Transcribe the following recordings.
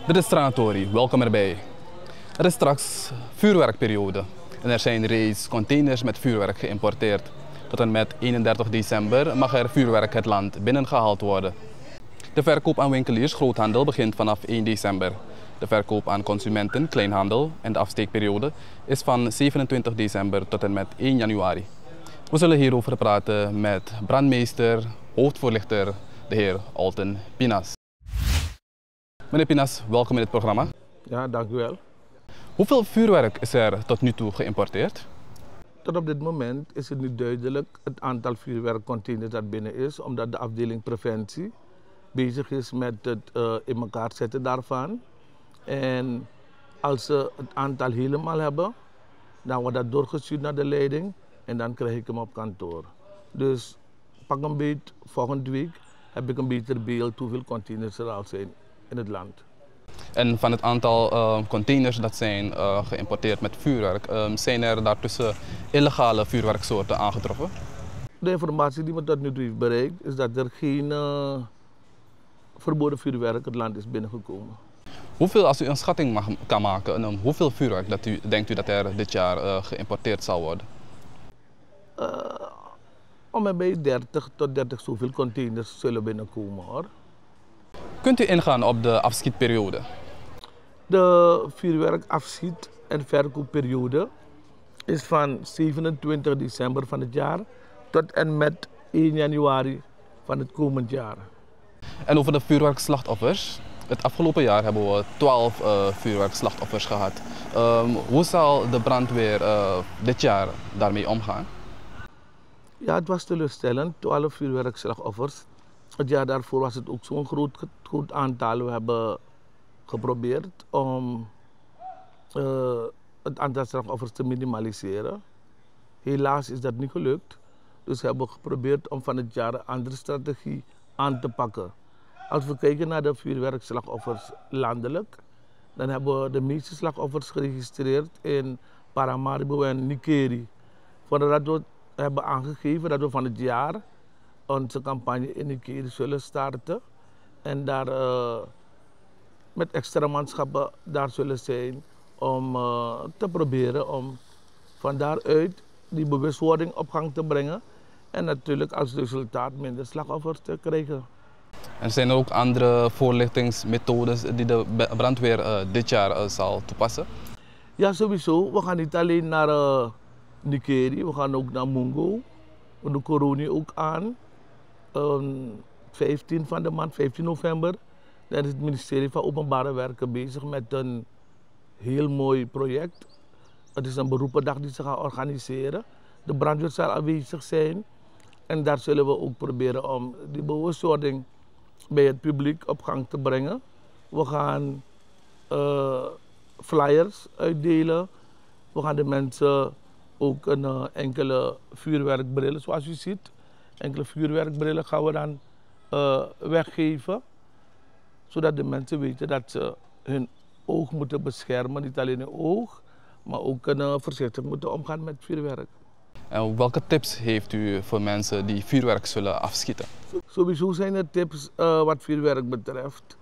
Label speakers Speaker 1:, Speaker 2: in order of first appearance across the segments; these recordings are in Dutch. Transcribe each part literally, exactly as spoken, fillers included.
Speaker 1: Dit is Stratori, welkom erbij. Er is straks vuurwerkperiode en er zijn reeds containers met vuurwerk geïmporteerd. Tot en met eenendertig december mag er vuurwerk het land binnengehaald worden. De verkoop aan winkeliers groothandel begint vanaf één december. De verkoop aan consumenten kleinhandel en de afsteekperiode is van zevenentwintig december tot en met één januari. We zullen hierover praten met brandmeester, hoofdvoorlichter, de heer Alten Pinas. Meneer Pinas, welkom in het programma.
Speaker 2: Ja, dank u wel.
Speaker 1: Hoeveel vuurwerk is er tot nu toe geïmporteerd?
Speaker 2: Tot op dit moment is het nu duidelijk het aantal vuurwerkcontainers dat binnen is, omdat de afdeling preventie bezig is met het uh, in elkaar zetten daarvan. En als ze het aantal helemaal hebben, dan wordt dat doorgestuurd naar de leiding en dan krijg ik hem op kantoor. Dus pak een beetje, volgende week heb ik een beter beeld hoeveel containers er al zijn in het land.
Speaker 1: En van het aantal uh, containers dat zijn uh, geïmporteerd met vuurwerk, um, zijn er daartussen illegale vuurwerksoorten aangetroffen?
Speaker 2: De informatie die me tot nu toe heeft bereikt is dat er geen uh, verboden vuurwerk het land is binnengekomen.
Speaker 1: Hoeveel, als u een schatting mag, kan maken, um, hoeveel vuurwerk dat u, denkt u dat er dit jaar uh, geïmporteerd zal worden?
Speaker 2: Uh, om en bij dertig tot dertig zoveel containers zullen binnenkomen, hoor.
Speaker 1: Kunt u ingaan op de afschietperiode?
Speaker 2: De vuurwerkafschiet- en verkoopperiode is van zevenentwintig december van het jaar tot en met één januari van het komend jaar.
Speaker 1: En over de vuurwerkslachtoffers? Het afgelopen jaar hebben we twaalf uh, vuurwerkslachtoffers gehad. Um, hoe zal de brandweer uh, dit jaar daarmee omgaan?
Speaker 2: Ja, het was teleurstellend, twaalf vuurwerkslachtoffers. Het jaar daarvoor was het ook zo'n groot, groot aantal. We hebben geprobeerd om uh, het aantal slachtoffers te minimaliseren. Helaas is dat niet gelukt. Dus we hebben geprobeerd om van het jaar een andere strategie aan te pakken. Als we kijken naar de vuurwerkslachtoffers landelijk, dan hebben we de meeste slachtoffers geregistreerd in Paramaribo en Nikeri. Voordat we hebben aangegeven dat we van het jaar onze campagne in Nikeri zullen starten en daar uh, met extra manschappen daar zullen zijn om uh, te proberen om van daaruit die bewustwording op gang te brengen en natuurlijk als resultaat minder slachtoffers te krijgen.
Speaker 1: Er zijn ook andere voorlichtingsmethodes die de brandweer uh, dit jaar uh, zal toepassen?
Speaker 2: Ja, sowieso. We gaan niet alleen naar uh, Nikeri, we gaan ook naar Mungo. We doen corona ook aan. Um, vijftien van de maand, vijftien november, dan is het ministerie van Openbare Werken bezig met een heel mooi project. Het is een beroependag die ze gaan organiseren. De brandweer zal aanwezig zijn en daar zullen we ook proberen om die bewustwording bij het publiek op gang te brengen. We gaan uh, flyers uitdelen. We gaan de mensen ook een uh, enkele vuurwerkbrillen, zoals u ziet. Enkele vuurwerkbrillen gaan we dan uh, weggeven, zodat de mensen weten dat ze hun oog moeten beschermen. Niet alleen hun oog, maar ook uh, voorzichtig moeten omgaan met vuurwerk.
Speaker 1: En welke tips heeft u voor mensen die vuurwerk zullen afschieten?
Speaker 2: Sowieso zijn er tips uh, wat vuurwerk betreft.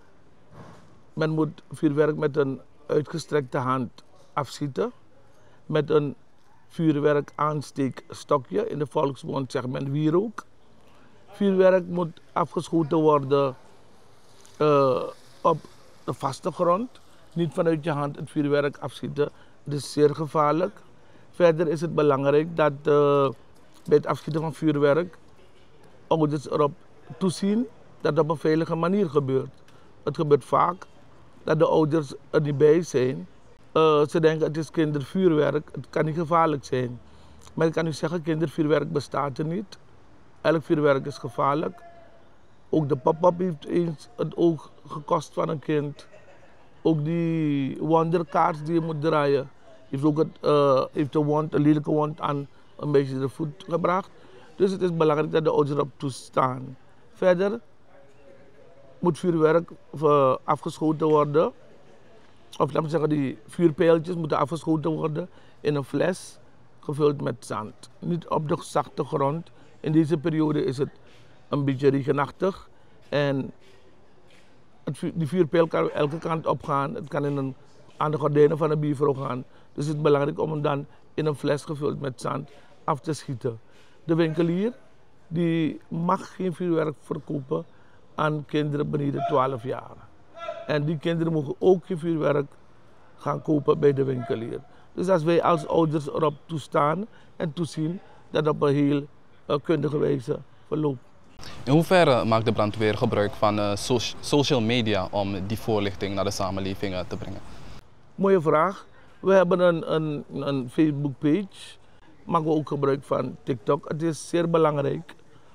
Speaker 2: Men moet vuurwerk met een uitgestrekte hand afschieten, met een vuurwerk aansteekstokje, in de volksmond zegt men wierook. Vuurwerk moet afgeschoten worden uh, op de vaste grond, niet vanuit je hand het vuurwerk afschieten. Het is zeer gevaarlijk. Verder is het belangrijk dat uh, bij het afschieten van vuurwerk ouders erop toezien dat het op een veilige manier gebeurt. Het gebeurt vaak dat de ouders er niet bij zijn. Uh, ze denken het is kindervuurwerk, het kan niet gevaarlijk zijn. Maar ik kan u zeggen, kindervuurwerk bestaat er niet. Elk vuurwerk is gevaarlijk. Ook de pop-up heeft eens het oog gekost van een kind. Ook die wonderkaart die je moet draaien, heeft ook het, uh, heeft een, wond, een lelijke wond aan een beetje de voet gebracht. Dus het is belangrijk dat de ouders erop toestaan. Verder moet vuurwerk uh, afgeschoten worden. Of laten we zeggen, die vuurpijltjes moeten afgeschoten worden in een fles gevuld met zand. Niet op de zachte grond. In deze periode is het een beetje regenachtig en het vuur, die vuurpijl kan elke kant op gaan. Het kan in een, aan de gordijnen van de buurvrouw gaan. Dus het is belangrijk om hem dan in een fles gevuld met zand af te schieten. De winkelier die mag geen vuurwerk verkopen aan kinderen beneden twaalf jaar. En die kinderen mogen ook geen vuurwerk gaan kopen bij de winkelier. Dus als wij als ouders erop toestaan en toezien, dat op een heel uh, kundige wijze verloopt.
Speaker 1: In hoeverre maakt de brandweer gebruik van uh, so social media om die voorlichting naar de samenleving uh, te brengen?
Speaker 2: Mooie vraag. We hebben een, een, een Facebook page, maken we ook gebruik van TikTok. Het is zeer belangrijk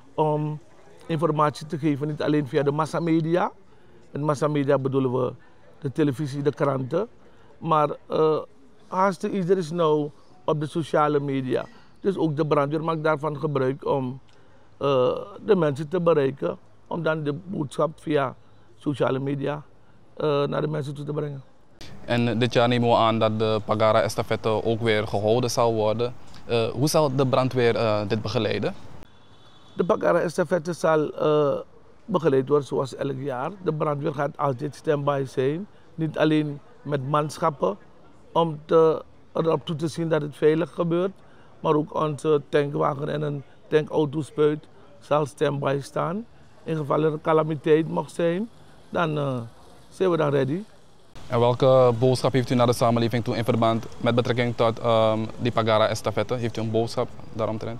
Speaker 2: om informatie te geven, niet alleen via de massamedia. Met massamedia bedoelen we de televisie, de kranten. Maar uh, haast iedereen is nu op de sociale media. Dus ook de brandweer maakt daarvan gebruik om uh, de mensen te bereiken. Om dan de boodschap via sociale media uh, naar de mensen toe te brengen.
Speaker 1: En dit jaar nemen we aan dat de Pagara-estafette ook weer gehouden zal worden. Uh, hoe zal de brandweer uh, dit begeleiden?
Speaker 2: De Pagara-estafette zal uh, begeleid worden zoals elk jaar. De brandweer gaat altijd stand-by zijn. Niet alleen met manschappen om te, erop toe te zien dat het veilig gebeurt. Maar ook onze tankwagen en een tankauto-spuit zal stand-by staan. In geval er een calamiteit mocht zijn, dan uh, zijn we dan ready.
Speaker 1: En welke boodschap heeft u naar de samenleving toe in verband met betrekking tot um, die Pagara-estafette? Heeft u een boodschap daaromtrent?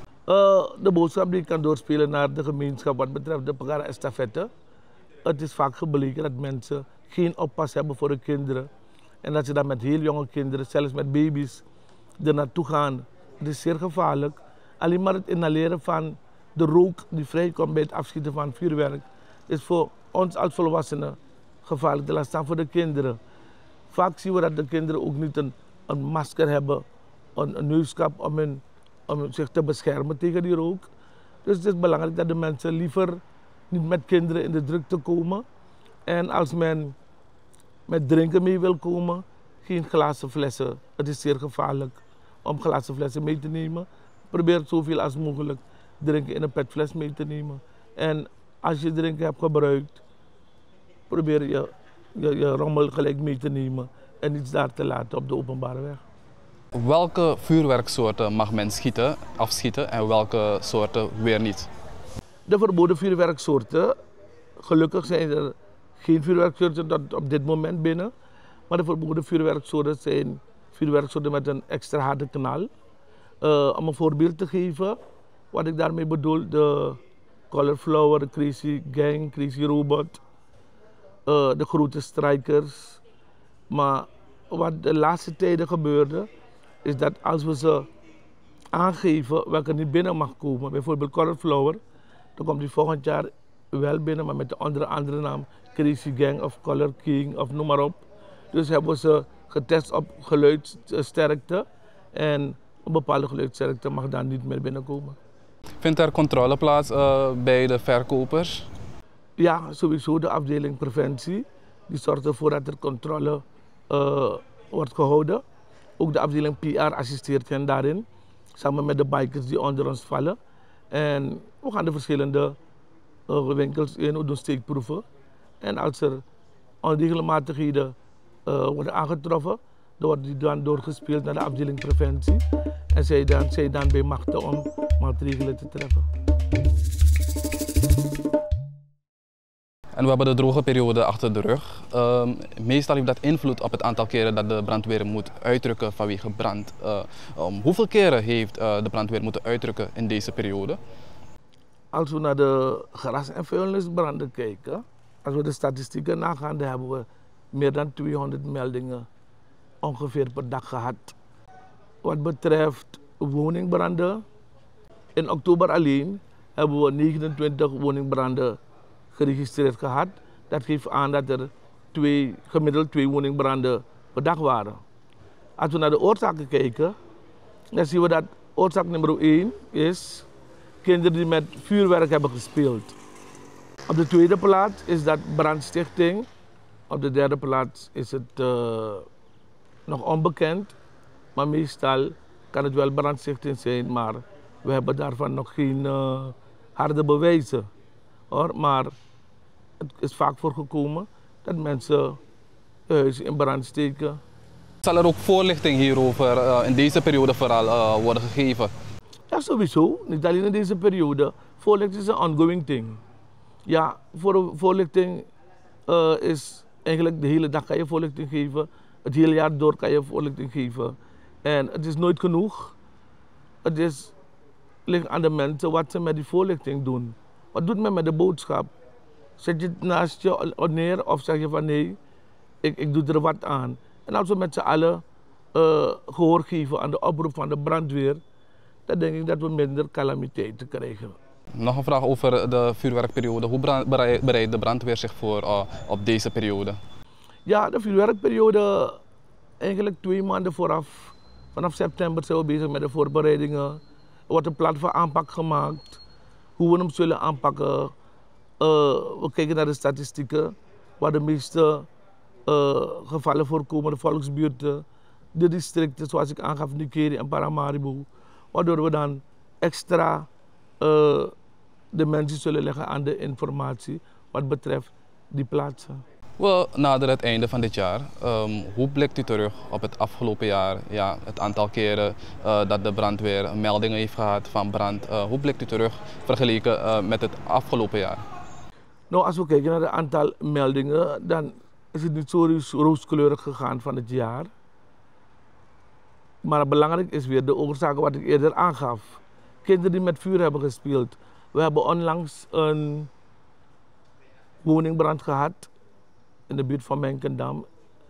Speaker 2: Uh, de boodschap die ik kan doorspelen naar de gemeenschap wat betreft de Pagara-estafette. Het is vaak gebleken dat mensen geen oppas hebben voor hun kinderen. En dat ze dan met heel jonge kinderen, zelfs met baby's, er naartoe gaan. Het is zeer gevaarlijk. Alleen maar het inhaleren van de rook die vrijkomt bij het afschieten van vuurwerk is voor ons als volwassenen gevaarlijk. Laat staan voor de kinderen. Vaak zien we dat de kinderen ook niet een, een masker hebben, een, een neuskap om, hun, om zich te beschermen tegen die rook. Dus het is belangrijk dat de mensen liever niet met kinderen in de drukte komen. En als men met drinken mee wil komen, geen glazen flessen. Het is zeer gevaarlijk om glazen flessen mee te nemen. Probeer zoveel als mogelijk drinken in een petfles mee te nemen. En als je drinken hebt gebruikt, probeer je, je, je rommel gelijk mee te nemen en niets daar te laten op de openbare weg.
Speaker 1: Welke vuurwerksoorten mag men schieten, afschieten en welke soorten weer niet?
Speaker 2: De verboden vuurwerksoorten, gelukkig zijn er geen vuurwerksoorten tot op dit moment binnen. Maar de verboden vuurwerksoorten zijn vuurwerksoorten met een extra harde knal. Uh, om een voorbeeld te geven, wat ik daarmee bedoel, de Color Flower, de Crazy Gang, Crazy Robot, uh, de grote strijkers. Maar wat de laatste tijden gebeurde, is dat als we ze aangeven welke niet binnen mag komen, bijvoorbeeld Color Flower, dan komt die volgend jaar wel binnen, maar met de andere, andere naam, Crazy Gang of Color King of noem maar op. Dus hebben we ze getest op geluidssterkte en een bepaalde geluidssterkte mag daar niet meer binnenkomen.
Speaker 1: Vindt er controle plaats uh, bij de verkopers?
Speaker 2: Ja, sowieso de afdeling preventie. Die zorgt ervoor dat er controle uh, wordt gehouden. Ook de afdeling P R assisteert hen daarin, samen met de bikers die onder ons vallen. En we gaan de verschillende uh, winkels in, we doen steekproeven. En als er onregelmatigheden uh, worden aangetroffen, dan wordt die dan doorgespeeld naar de afdeling preventie. En zij dan, zij dan bij machten om maatregelen te treffen.
Speaker 1: En we hebben de droge periode achter de rug. Uh, meestal heeft dat invloed op het aantal keren dat de brandweer moet uitrukken vanwege brand. Uh, um, hoeveel keren heeft uh, de brandweer moeten uitrukken in deze periode?
Speaker 2: Als we naar de gras- en vuilnisbranden kijken, als we de statistieken nagaan, dan hebben we meer dan tweehonderd meldingen ongeveer per dag gehad. Wat betreft woningbranden, in oktober alleen hebben we negenentwintig woningbranden geregistreerd gehad. Dat geeft aan dat er twee, gemiddeld twee woningbranden per dag waren. Als we naar de oorzaken kijken, dan zien we dat oorzaak nummer één is kinderen die met vuurwerk hebben gespeeld. Op de tweede plaats is dat brandstichting. Op de derde plaats is het uh, nog onbekend. Maar meestal kan het wel brandstichting zijn, maar we hebben daarvan nog geen uh, harde bewijzen. Hoor. Maar Het is vaak voorgekomen dat mensen huizen in brand steken.
Speaker 1: Zal er ook voorlichting hierover uh, in deze periode vooral uh, worden gegeven?
Speaker 2: Ja, sowieso. Niet alleen in deze periode. Voorlichting is een ongoing thing. Ja, voor, voorlichting uh, is eigenlijk de hele dag kan je voorlichting geven. Het hele jaar door kan je voorlichting geven. En het is nooit genoeg. Het is, ligt aan de mensen wat ze met die voorlichting doen. Wat doet men met de boodschap? Zet je het naast je neer of zeg je van nee, ik, ik doe er wat aan. En als we met z'n allen uh, gehoor geven aan de oproep van de brandweer, dan denk ik dat we minder calamiteiten krijgen.
Speaker 1: Nog een vraag over de vuurwerkperiode. Hoe bereidt de brandweer zich voor uh, op deze periode?
Speaker 2: Ja, de vuurwerkperiode eigenlijk twee maanden vooraf. Vanaf september zijn we bezig met de voorbereidingen. Er wordt een plan van aanpak gemaakt. Hoe we hem zullen aanpakken. Uh, we kijken naar de statistieken. Waar de meeste uh, gevallen voorkomen, de volksbuurten. De districten zoals ik aangaf, Nikeri en Paramaribo. Waardoor we dan extra uh, de mensen zullen leggen aan de informatie wat betreft die plaatsen.
Speaker 1: We naderen het einde van dit jaar. Um, hoe blikt u terug op het afgelopen jaar? Ja, het aantal keren uh, dat de brandweer meldingen heeft gehad van brand. Uh, hoe blikt u terug vergeleken uh, met het afgelopen jaar?
Speaker 2: Nou, als we kijken naar het aantal meldingen, dan is het niet zo rooskleurig gegaan van het jaar. Maar belangrijk is weer de oorzaken wat ik eerder aangaf. Kinderen die met vuur hebben gespeeld. We hebben onlangs een woningbrand gehad in de buurt van Menkendam.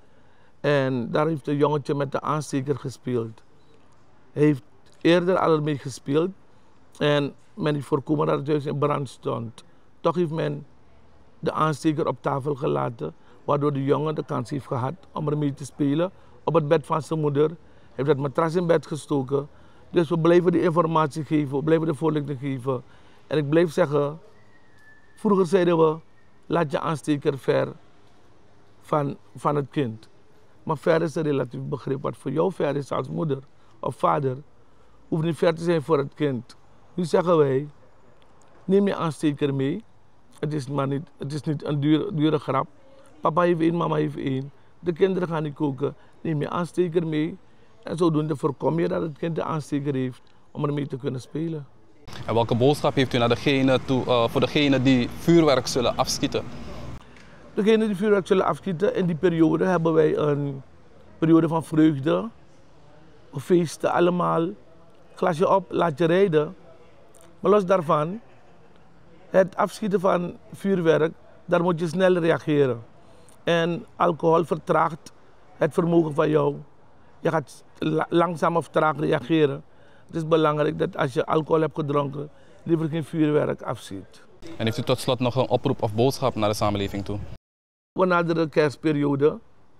Speaker 2: En daar heeft een jongetje met de aansteker gespeeld. Hij heeft eerder al ermee gespeeld en men heeft voorkomen dat het huis in brand stond. Toch heeft men de aansteker op tafel gelaten, waardoor de jongen de kans heeft gehad om ermee te spelen. Op het bed van zijn moeder heeft het matras in bed gestoken. Dus we blijven de informatie geven, we blijven de voorlichting geven. En ik blijf zeggen, vroeger zeiden we, laat je aansteker ver van, van het kind. Maar ver is een relatief begrip. Wat voor jou ver is als moeder of vader, hoeft niet ver te zijn voor het kind. Nu zeggen wij, neem je aansteker mee. Het is, maar niet, het is niet een dure, dure grap. Papa heeft één, mama heeft één. De kinderen gaan niet koken. Neem je aansteker mee. En zodoende voorkom je dat het kind de aansteker heeft om ermee te kunnen spelen.
Speaker 1: En welke boodschap heeft u naar degene toe, uh, voor degenen die vuurwerk zullen afschieten?
Speaker 2: Degenen die vuurwerk zullen afschieten, in die periode hebben wij een periode van vreugde. We feesten allemaal. Glasje op, laat je rijden. Maar los daarvan, het afschieten van vuurwerk, daar moet je snel reageren. En alcohol vertraagt het vermogen van jou. Je gaat langzaam of traag reageren. Het is belangrijk dat als je alcohol hebt gedronken, liever geen vuurwerk afschiet.
Speaker 1: En heeft u tot slot nog een oproep of boodschap naar de samenleving toe?
Speaker 2: We naderen de kerstperiode.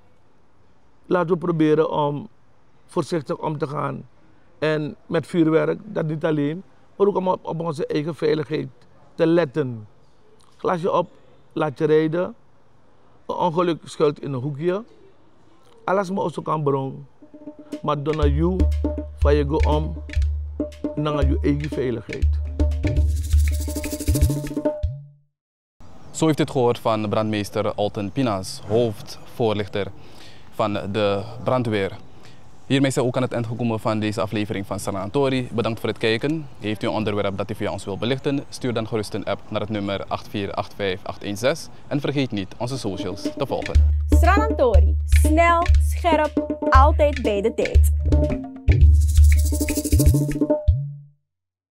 Speaker 2: Laten we proberen om voorzichtig om te gaan. En met vuurwerk, dat niet alleen, maar ook om op onze eigen veiligheid te letten. Glasje op, laat je rijden. Een ongeluk schuilt in een hoekje. Alles moet ook kan brengen. Maar dan naar jou, van je go om, naar je eigen veiligheid.
Speaker 1: Zo heeft u het gehoord van brandmeester Alten Pinas, hoofdvoorlichter van de brandweer. Hiermee zijn we ook aan het eind gekomen van deze aflevering van Sranantori. Bedankt voor het kijken. Heeft u een onderwerp dat u via ons wilt belichten? Stuur dan gerust een app naar het nummer acht vier acht vijf acht een zes en vergeet niet onze socials te volgen.
Speaker 3: Sranantori, snel, scherp, altijd bij de tijd.